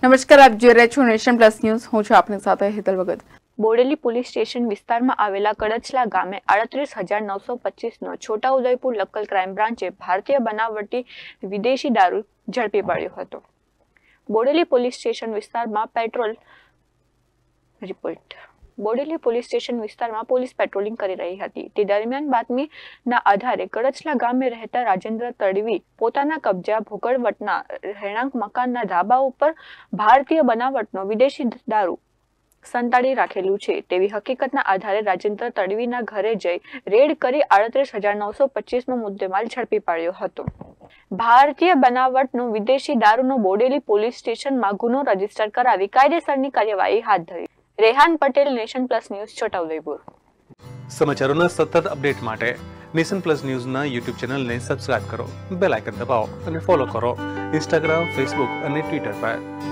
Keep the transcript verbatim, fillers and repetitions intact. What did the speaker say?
નમસ્કાર, આપ જોઈ રહ્યા છો નેશન પ્લસ ન્યૂઝ. હું છું આપની સાથે હેતલ ભગત. બોડેલી પોલીસ સ્ટેશન વિસ્તારમાં આવેલા કડચલા ગામે આડત્રીસ હજાર નવસો પચીસ નો છોટાઉદેપુર લોકલ ક્રાઇમ બ્રાન્ચે ભારતીય બનાવટી વિદેશી દારૂ ઝડપી પાડ્યો હતો. બોડેલી પોલીસ સ્ટેશન વિસ્તારમાં petrol report Bodeli police station વિસ્તારમાં પોલીસ પેટ્રોલિંગ કરી રહી હતી. તે દરમિયાન બાતમીના આધારે કડચલા ગામે રહેતા રાજેન્દ્ર તડવી પોતાના કબજા ભોગળવટના રહેણાંક મકાનના ધાબા ઉપર ભારતીય બનાવટનો વિદેશી દારૂ સંતાડી રાખેલું છે તેવી હકીકતના આધારે રાજેન્દ્ર તડવીના ઘરે જઈ રેડ કરી આડત્રીસ હજાર નવસો પચીસ નો મુદ્દેમાલ ઝડપી પાડ્યો હતો. ભારતીય બનાવટનો વિદેશી દારૂનો બોડેલી પોલીસ સ્ટેશનમાં ગુનો રજીસ્ટર કરાવી કાયદેસરની કાર્યવાહી હાથ ધરી. Rehan Patel, nation plus news, Chhota Udepur. સમાચારોના સતત અપડેટ માટે નેશન પ્લસ ન્યૂઝના યુટ્યુબ ચેનલને સબસ્ક્રાઇબ કરો, બેલ આઇકન દબાવો અને ફોલો કરો ઇન્સ્ટાગ્રામ, ફેસબુક અને ટ્વિટર પર.